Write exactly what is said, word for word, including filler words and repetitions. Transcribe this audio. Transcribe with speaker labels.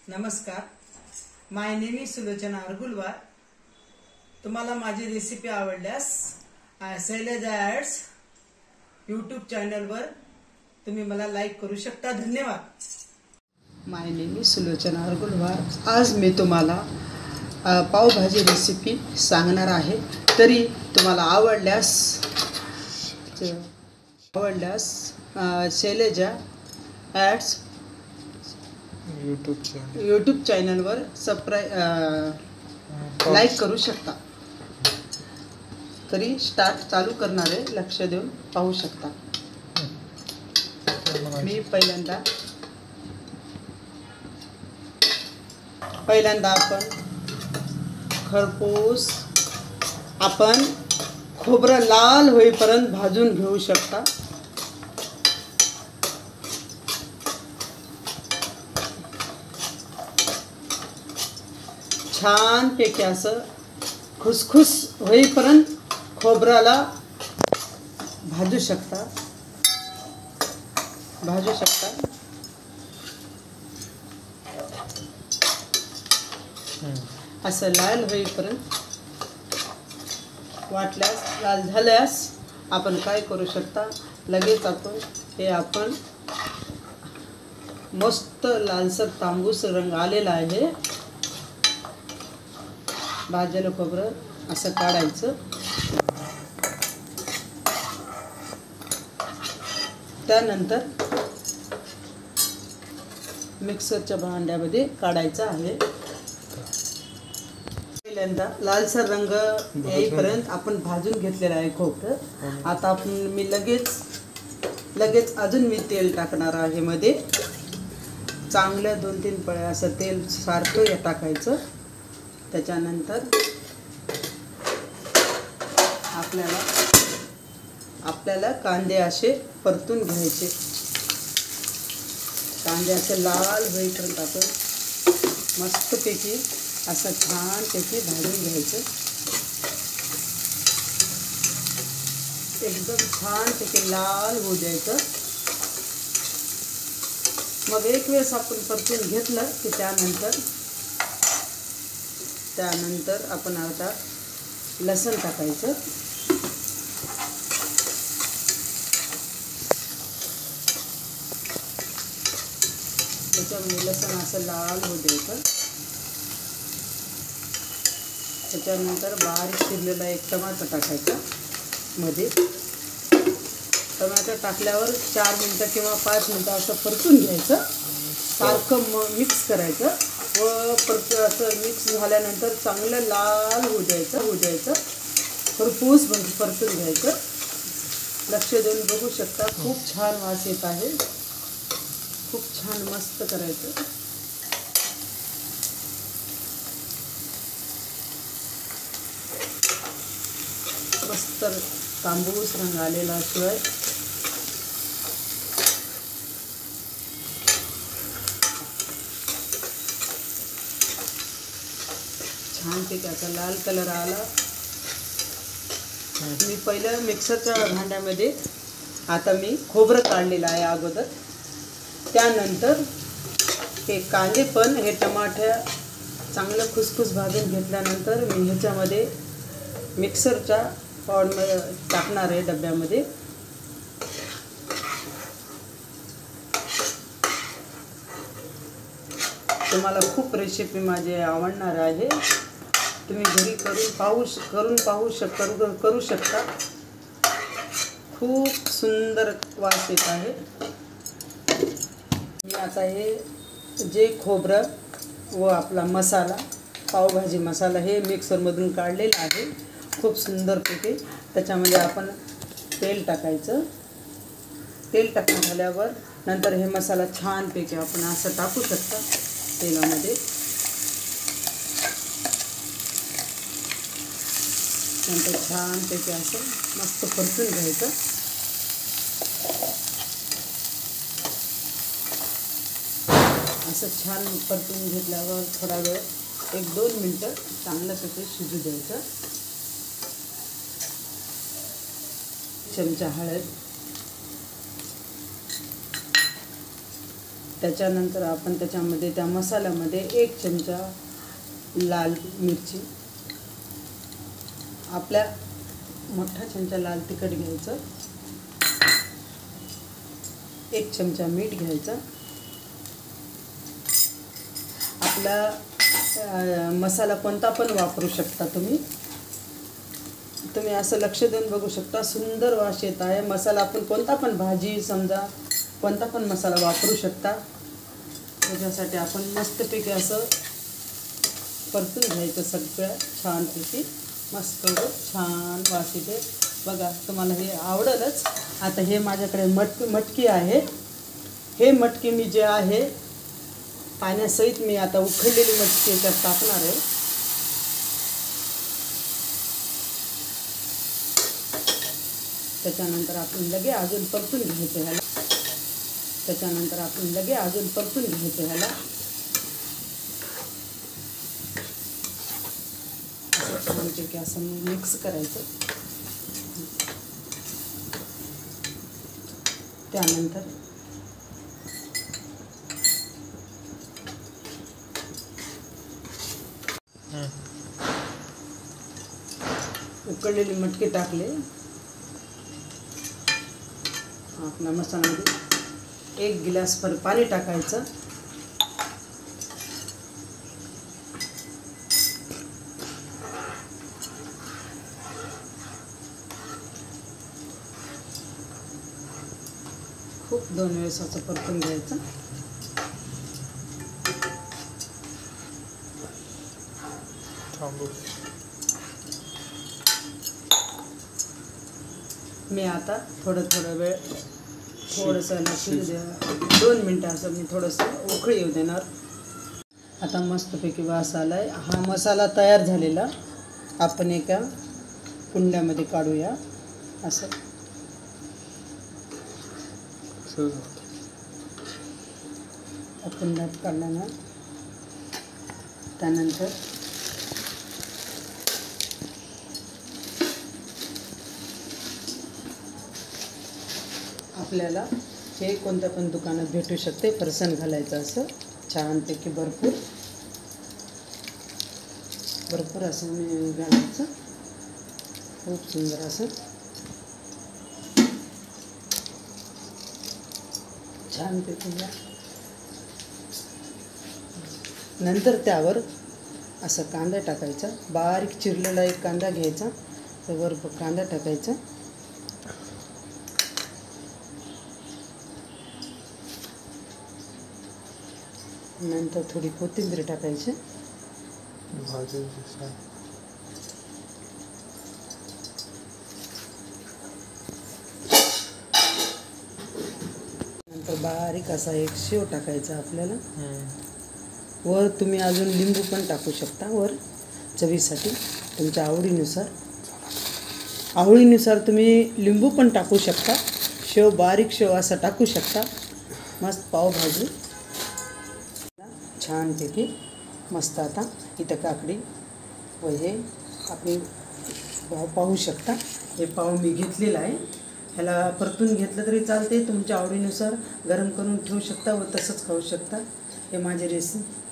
Speaker 1: नमस्कार, my name is Sulochana Argulwar. तुम्हाला माझी रेसिपी आवडल्यास शैलजा ॲड्स यूट्यूब चॅनलवर तुम्ही मला लाईक करू शकता। धन्यवाद। My name is Sulochana Argulwar. आज मी तुम्हाला पावभाजी रेसिपी सांगणार आहे। तरी तुम्हाला आवडल्यास आवडल्यास Shailaja ads
Speaker 2: YouTube channel
Speaker 1: YouTube चॅनलवर सबस्क्राईब लाईक करू शकता। तरी स्टार्ट चालू करणार आहे, लक्ष देऊन पाहू शकता। मी पहिल्यांदा पहिल्यांदा आपण खरपूस आपण खोबरं लाल होईपर्यंत भाजून घेऊ शकता। छान पैकी असं खुसखुस होईपर्यंत खोबऱ्याला भाजू शकता भाजू शकता असं लाल होईपर्यंत। वाटल्यास लाल झाल्यास आपण काय करू शकता, लगेच आपण हे आपण मस्त लालसर तांबूस रंग आलेला आहे। भाजलेलं खोबरं असं काढायचं। त्यानंतर मिक्सरच्या भांड्यामध्ये काढायचं आहे। पहिल्यांदा लालसर रंग येईपर्यंत आपण भाजून घेतलेलं आहे खोबरं। आता आपण मी लगेच लगेच अजून मी तेल टाकणार आहे मध्ये। चांगलं दोन तीन पळ्या असं तेल सारखं टाकायचं। त्याच्यानंतर आपल्याला आपल्याला कांदे असे परतून घ्यायचे। कांदे असे लाल होईपर्यंत आपण मस्तपैकी असं छानपैकी भाजून घ्यायचं। एकदम छानपैकी लाल होऊ द्यायचं। मग एक वेळेस आपण परतून घेतलं की त्यानंतर त्यानंतर आपण आता लसूण टाकायचं। त्याच्यामध्ये लसूण असं लाल होऊ द्यायचं। त्याच्यानंतर बारीक चिरलेला एक टमाटर टाकायचा मध्ये। टमाटर टाकल्यावर चार मिनटं किंवा पाच मिनटं असं परतून घ्यायचं। सारखं म मिक्स करायचं व परत असं मिक्स झाल्यानंतर चांगलं लाल होऊ द्यायचं होऊ द्यायचं खरपूस परतून घ्यायचं। लक्ष देऊन बघू शकता, खूप छान वास येत आहे। खूप छान मस्त करायचं। मस्त तांबूस रंग आलेला शिवाय छान पैकी आता लाल कलर आला। मी पहिलं मिक्सरच्या भांड्यामध्ये आता मी खोबरं काढलेलं आहे अगोदर। त्यानंतर हे कांदे पण हे टमाटर चांगलं खुसखुस भाजून घेतल्यानंतर मी ह्याच्यामध्ये मिक्सरच्या पावडर टाकणार आहे डब्यामध्ये। तुम्हाला खूप रेसिपी माझी आवडणार आहे। तुम्ही घरी करून पाहू करून पाहू शक करू करू शकता। खूप सुंदर वास येत आहे। मी आता हे जे खोबरं व आपला मसाला पावभाजी मसाला हे मिक्सरमधून काढलेला आहे खूप सुंदरपैकी। त्याच्यामध्ये आपण तेल टाकायचं। तेल टाकून झाल्यावर नंतर हे मसाला छानपैकी आपण असं टाकू शकता तेलामध्ये। नंतर छानपैकी असं मस्त परतून घ्यायचं। असं छान परतून घेतल्यावर थोडा वेळ एक दोन मिनटं चांगल्यापैकी शिजू द्यायचं। चमचा हळद, त्याच्यानंतर आपण त्याच्यामध्ये त्या मसाल्यामध्ये एक चमचा लाल मिरची, आपल्या मोठा चमचा लाल तिखट घ्यायचं, एक चमचा मीठ घ्यायचं. आपला मसाला कोणता पण वापरू शकता तुम्ही. तुम्ही असं लक्ष देऊन बघू शकता, सुंदर वास येत आहे. मसाला आपण कोणता पण भाजी समजा कोणता पण मसाला वापरू शकता. त्याच्यासाठी आपण मस्तपैकी असं परतून घ्यायचं सगळं छानपैकी. मस्त छान वास येते बघा. तुम्हाला हे आवडेलच. आता हे माझ्याकडे मट मटकी आहे. हे मटकी मी जे आहे पाण्यासहित मी आता उखळलेली मटकी याच्यात टाकणार आहे. त्याच्यानंतर आपण लगे अजून परतून घ्यायचं ह्याला. त्याच्यानंतर आपण लगे अजून परतून घ्यायचं ह्याला. असं छानपैकी असं मिक्स करायचं. त्यानंतर उकळलेली मटकी टाकले आपल्या मसाल्यामध्ये. एक गिलास भर पाणी टाकायचं. खूप दोन वेळेस असं परतून घ्यायचं. मी आता थोडं थोडं वेळ थोडंसं शिजू द्या. दोन मिनटं असं मी थोडंसं उकळी येऊ देणार. आता मस्तपैकी वास आला आहे. हा मसाला तयार झालेला आपण एका कुंड्यामध्ये काढूया. असं कुंड्यात काढल्यानं त्यानंतर आपल्याला हे कोणत्या पण दुकानात भेटू शकते. फरसाण घालायचं असं छानपैकी भरपूर भरपूर असं मी घालायचं. खूप सुंदर असं छानपैकी घ्या. नंतर त्यावर असं कांदा टाकायचा. बारीक चिरलेला एक कांदा घ्यायचा. त्यावर कांदा टाकायचा. नंतर थोडी कोथिंबीर टाकायची. नंतर बारीक असा एक शेव टाकायचा आपल्याला. वर तुम्ही अजून लिंबू पण टाकू शकता वर चवीसाठी तुमच्या आवडीनुसार. आवडीनुसार तुम्ही लिंबू पण टाकू शकता. शेव बारीक शेव असा टाकू शकता. मस्त पावभाजी छानपैकी मस्त. आता इथं काकडी व हे आपण पाव पाहू शकता. हे पाव मी घेतलेला आहे. ह्याला परतून घेतलं तरी चालते. तुमच्या आवडीनुसार गरम करून ठेवू शकता व तसंच खाऊ शकता. हे माझे रेसिपी